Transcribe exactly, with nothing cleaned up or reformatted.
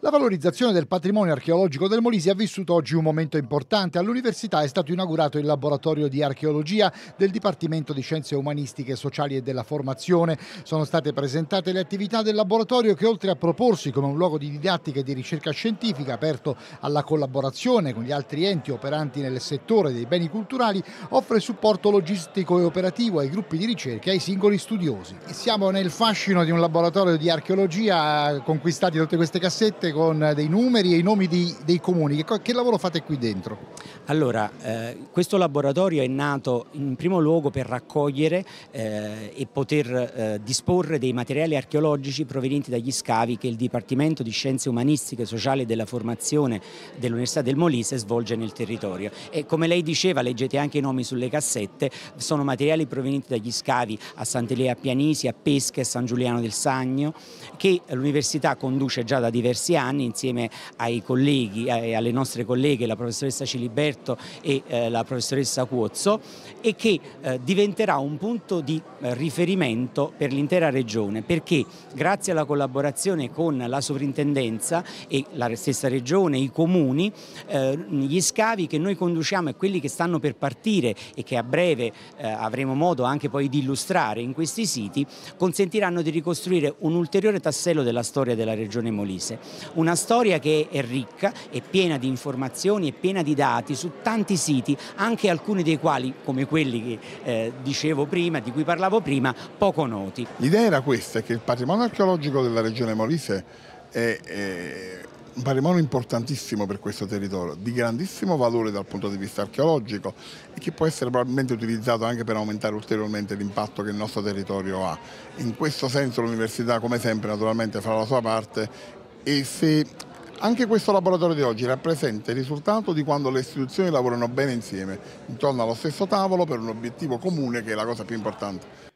La valorizzazione del patrimonio archeologico del Molise ha vissuto oggi un momento importante. All'università è stato inaugurato il laboratorio di archeologia del Dipartimento di Scienze Umanistiche, Sociali e della Formazione. Sono state presentate le attività del laboratorio che, oltre a proporsi come un luogo di didattica e di ricerca scientifica aperto alla collaborazione con gli altri enti operanti nel settore dei beni culturali, offre supporto logistico e operativo ai gruppi di ricerca e ai singoli studiosi. Siamo nel fascino di un laboratorio di archeologia, conquistati tutte queste cassette con dei numeri e i nomi di, dei comuni. Che, che lavoro fate qui dentro? Allora, eh, questo laboratorio è nato in primo luogo per raccogliere eh, e poter eh, disporre dei materiali archeologici provenienti dagli scavi che il Dipartimento di Scienze Umanistiche, Sociali e della Formazione dell'Università del Molise svolge nel territorio. E come lei diceva, leggete anche i nomi sulle cassette, sono materiali provenienti dagli scavi a Sant'Elia Pianisi, a Pesche, a San Giuliano del Sagno, che l'Università conduce già da diversi anni insieme ai colleghi e alle nostre colleghe, la professoressa Ciliberto e eh, la professoressa Cuozzo, e che eh, diventerà un punto di eh, riferimento per l'intera regione, perché grazie alla collaborazione con la sovrintendenza e la stessa regione, i comuni, eh, gli scavi che noi conduciamo e quelli che stanno per partire e che a breve eh, avremo modo anche poi di illustrare in questi siti, consentiranno di ricostruire un ulteriore tassello della storia della regione Molise. Una storia che è ricca, è piena di informazioni, è piena di dati su tanti siti, anche alcuni dei quali, come quelli che eh, dicevo prima, di cui parlavo prima, poco noti. L'idea era questa, che il patrimonio archeologico della regione Molise è, è un patrimonio importantissimo per questo territorio, di grandissimo valore dal punto di vista archeologico e che può essere probabilmente utilizzato anche per aumentare ulteriormente l'impatto che il nostro territorio ha. In questo senso l'università, come sempre, naturalmente farà la sua parte. E se anche questo laboratorio di oggi rappresenta il risultato di quando le istituzioni lavorano bene insieme, intorno allo stesso tavolo, per un obiettivo comune che è la cosa più importante.